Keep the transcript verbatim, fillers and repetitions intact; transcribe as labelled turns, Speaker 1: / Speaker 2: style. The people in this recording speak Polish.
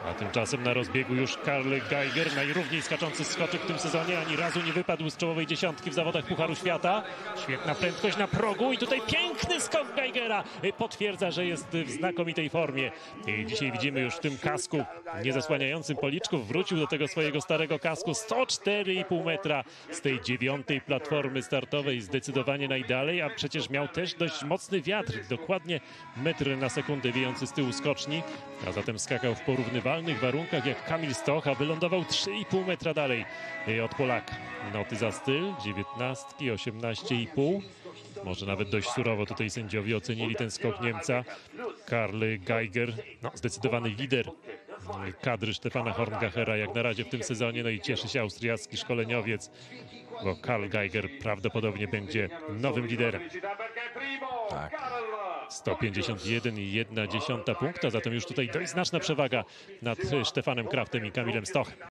Speaker 1: A tymczasem na rozbiegu już Karl Geiger, najrówniej skaczący skoczek w tym sezonie, ani razu nie wypadł z czołowej dziesiątki w zawodach Pucharu Świata. Świetna prędkość na progu i tutaj piękny skok Geigera potwierdza, że jest w znakomitej formie. I dzisiaj widzimy już w tym kasku niezasłaniającym policzków, wrócił do tego swojego starego kasku, sto cztery i pół metra z tej dziewiątej platformy startowej, zdecydowanie najdalej, a przecież miał też dość mocny wiatr, dokładnie metr na sekundę wiejący z tyłu skoczni, a zatem skakał w porównywalnych warunkach jak Kamil Stoch, a wylądował trzy i pół metra dalej od Polaka. Noty za styl, dziewiętnastki, osiemnaście i pół. Może nawet dość surowo tutaj sędziowie ocenili ten skok Niemca. Karl Geiger, no, zdecydowany lider kadry Stefana Horngachera jak na razie w tym sezonie. No i cieszy się austriacki szkoleniowiec, bo Karl Geiger prawdopodobnie będzie nowym liderem.
Speaker 2: Tak.
Speaker 1: sto pięćdziesiąt jeden i jedna dziesiąta punkta, zatem już tutaj dość znaczna przewaga nad Stefanem Kraftem i Kamilem Stochem.